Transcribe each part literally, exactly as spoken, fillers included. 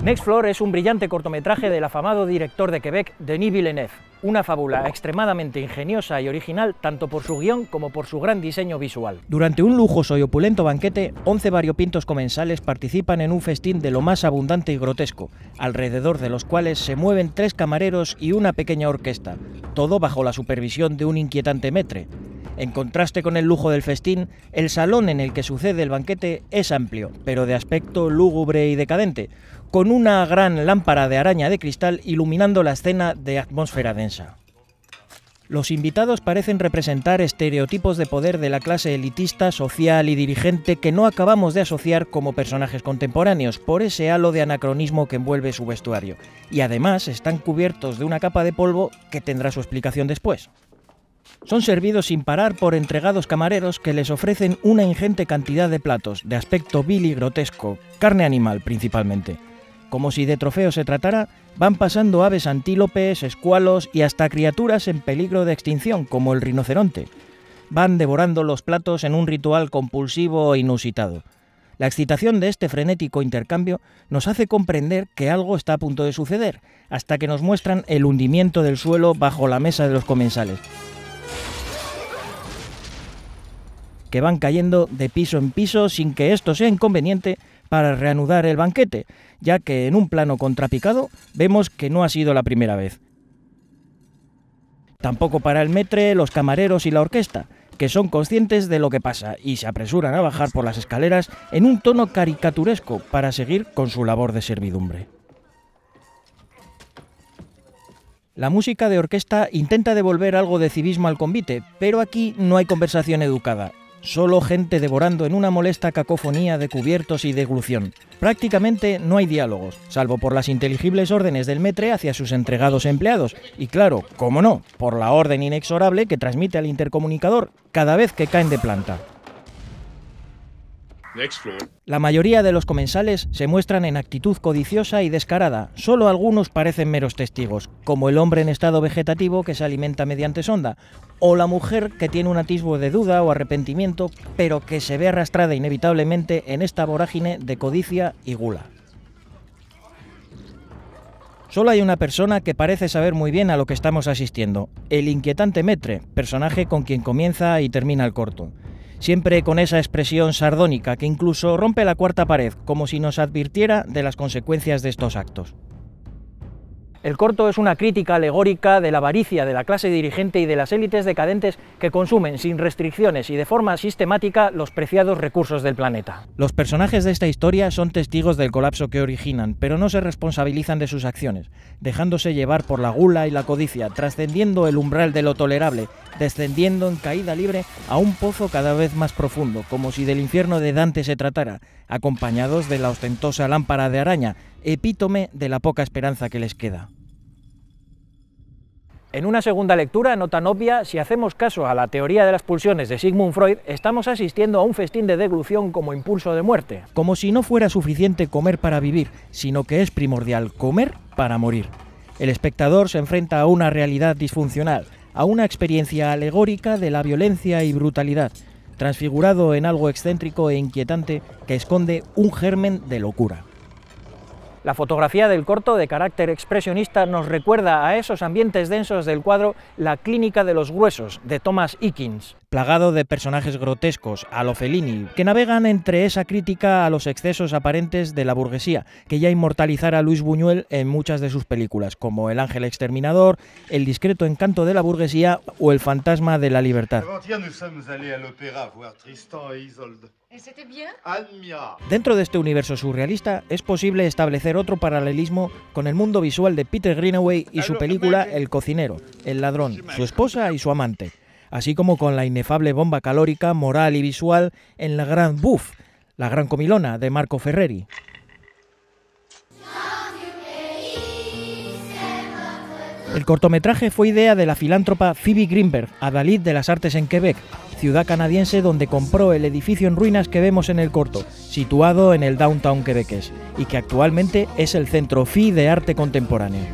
Next Floor es un brillante cortometraje del afamado director de Quebec, Denis Villeneuve, una fábula extremadamente ingeniosa y original tanto por su guión como por su gran diseño visual. Durante un lujoso y opulento banquete, once variopintos comensales participan en un festín de lo más abundante y grotesco, alrededor de los cuales se mueven tres camareros y una pequeña orquesta, todo bajo la supervisión de un inquietante maître. En contraste con el lujo del festín, el salón en el que sucede el banquete es amplio, pero de aspecto lúgubre y decadente, con una gran lámpara de araña de cristal iluminando la escena de atmósfera densa. Los invitados parecen representar estereotipos de poder de la clase elitista, social y dirigente que no acabamos de asociar como personajes contemporáneos por ese halo de anacronismo que envuelve su vestuario, y además están cubiertos de una capa de polvo que tendrá su explicación después. Son servidos sin parar por entregados camareros que les ofrecen una ingente cantidad de platos, de aspecto vil y grotesco, carne animal principalmente. Como si de trofeo se tratara, van pasando aves antílopes, escualos y hasta criaturas en peligro de extinción, como el rinoceronte. Van devorando los platos en un ritual compulsivo e inusitado. La excitación de este frenético intercambio nos hace comprender que algo está a punto de suceder, hasta que nos muestran el hundimiento del suelo bajo la mesa de los comensales, que van cayendo de piso en piso sin que esto sea inconveniente para reanudar el banquete, ya que en un plano contrapicado vemos que no ha sido la primera vez. Tampoco para el maître, los camareros y la orquesta, que son conscientes de lo que pasa y se apresuran a bajar por las escaleras en un tono caricaturesco para seguir con su labor de servidumbre. La música de orquesta intenta devolver algo de civismo al convite, pero aquí no hay conversación educada. Solo gente devorando en una molesta cacofonía de cubiertos y deglución. Prácticamente no hay diálogos, salvo por las inteligibles órdenes del maître hacia sus entregados empleados. Y claro, cómo no, por la orden inexorable que transmite al intercomunicador cada vez que caen de planta. La mayoría de los comensales se muestran en actitud codiciosa y descarada, solo algunos parecen meros testigos, como el hombre en estado vegetativo que se alimenta mediante sonda, o la mujer que tiene un atisbo de duda o arrepentimiento, pero que se ve arrastrada inevitablemente en esta vorágine de codicia y gula. Solo hay una persona que parece saber muy bien a lo que estamos asistiendo, el inquietante maître, personaje con quien comienza y termina el corto. Siempre con esa expresión sardónica que incluso rompe la cuarta pared, como si nos advirtiera de las consecuencias de estos actos. El corto es una crítica alegórica de la avaricia de la clase dirigente y de las élites decadentes que consumen sin restricciones y de forma sistemática los preciados recursos del planeta. Los personajes de esta historia son testigos del colapso que originan, pero no se responsabilizan de sus acciones, dejándose llevar por la gula y la codicia, trascendiendo el umbral de lo tolerable, descendiendo en caída libre a un pozo cada vez más profundo, como si del infierno de Dante se tratara, acompañados de la ostentosa lámpara de araña, epítome de la poca esperanza que les queda. En una segunda lectura, no tan obvia, si hacemos caso a la teoría de las pulsiones de Sigmund Freud, estamos asistiendo a un festín de deglución como impulso de muerte. Como si no fuera suficiente comer para vivir, sino que es primordial comer para morir. El espectador se enfrenta a una realidad disfuncional, a una experiencia alegórica de la violencia y brutalidad, transfigurado en algo excéntrico e inquietante que esconde un germen de locura. La fotografía del corto, de carácter expresionista, nos recuerda a esos ambientes densos del cuadro La clínica de los gruesos, de Thomas Eakins, plagado de personajes grotescos, a lo Fellini, que navegan entre esa crítica a los excesos aparentes de la burguesía, que ya inmortalizara Luis Buñuel en muchas de sus películas, como El ángel exterminador, El discreto encanto de la burguesía o El fantasma de la libertad. Dentro de este universo surrealista es posible establecer otro paralelismo con el mundo visual de Peter Greenaway y su película El cocinero, el ladrón, su esposa y su amante, así como con la inefable bomba calórica, moral y visual en La Grande Bouffe, La gran comilona, de Marco Ferreri. El cortometraje fue idea de la filántropa Phoebe Greenberg, adalid de las artes en Quebec, ciudad canadiense donde compró el edificio en ruinas que vemos en el corto, situado en el downtown quebequés, y que actualmente es el Centro Phi de Arte Contemporáneo.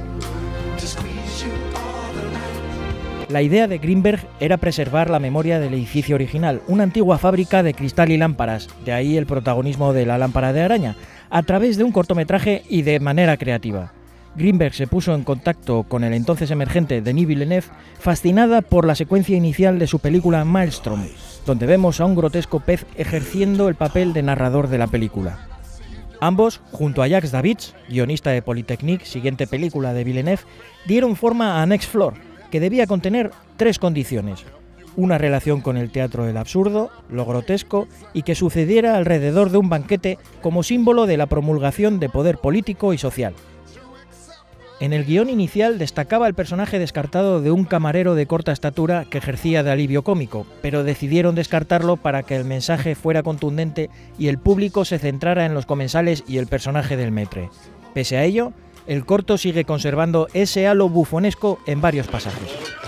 La idea de Greenberg era preservar la memoria del edificio original, una antigua fábrica de cristal y lámparas, de ahí el protagonismo de la lámpara de araña, a través de un cortometraje y de manera creativa. Greenberg se puso en contacto con el entonces emergente Denis Villeneuve, fascinada por la secuencia inicial de su película Maelstrom, donde vemos a un grotesco pez ejerciendo el papel de narrador de la película. Ambos, junto a Jacques Davids, guionista de Polytechnique, siguiente película de Villeneuve, dieron forma a Next Floor, que debía contener tres condiciones: una relación con el teatro del absurdo, lo grotesco, y que sucediera alrededor de un banquete como símbolo de la promulgación de poder político y social. En el guión inicial destacaba el personaje descartado de un camarero de corta estatura que ejercía de alivio cómico, pero decidieron descartarlo para que el mensaje fuera contundente y el público se centrara en los comensales y el personaje del maître. Pese a ello, el corto sigue conservando ese halo bufonesco en varios pasajes.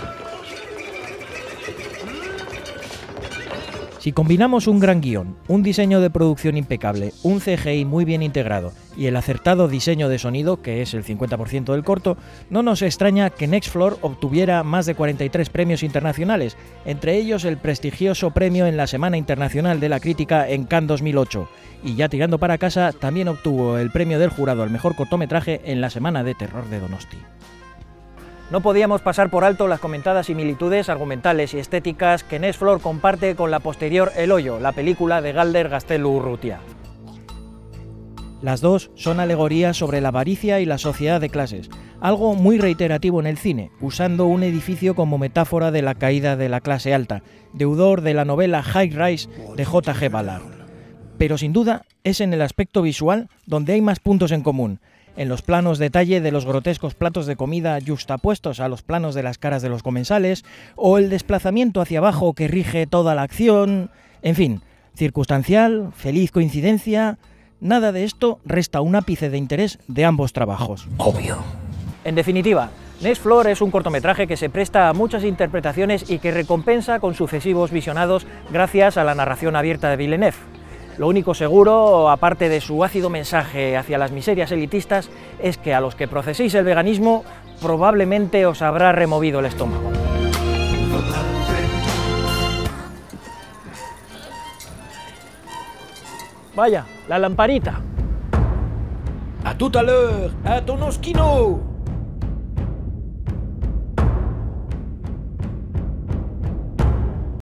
Si combinamos un gran guión, un diseño de producción impecable, un C G I muy bien integrado y el acertado diseño de sonido, que es el cincuenta por ciento del corto, no nos extraña que Next Floor obtuviera más de cuarenta y tres premios internacionales, entre ellos el prestigioso premio en la Semana Internacional de la Crítica en Cannes dos mil ocho, y ya tirando para casa también obtuvo el premio del jurado al mejor cortometraje en la Semana de Terror de Donosti. No podíamos pasar por alto las comentadas similitudes argumentales y estéticas que Next Floor comparte con la posterior El Hoyo, la película de Galder Gaztelu-Urrutia. Las dos son alegorías sobre la avaricia y la sociedad de clases, algo muy reiterativo en el cine, usando un edificio como metáfora de la caída de la clase alta, deudor de la novela High Rise de J G Ballard. Pero sin duda es en el aspecto visual donde hay más puntos en común, en los planos detalle de los grotescos platos de comida yuxtapuestos a los planos de las caras de los comensales, o el desplazamiento hacia abajo que rige toda la acción. En fin, circunstancial, feliz coincidencia, nada de esto resta un ápice de interés de ambos trabajos. Obvio. En definitiva, Next Floor es un cortometraje que se presta a muchas interpretaciones y que recompensa con sucesivos visionados gracias a la narración abierta de Villeneuve. Lo único seguro, aparte de su ácido mensaje hacia las miserias elitistas, es que a los que proceséis el veganismo probablemente os habrá removido el estómago. Vaya, la lamparita. A tout à l'heure, à ton osquino.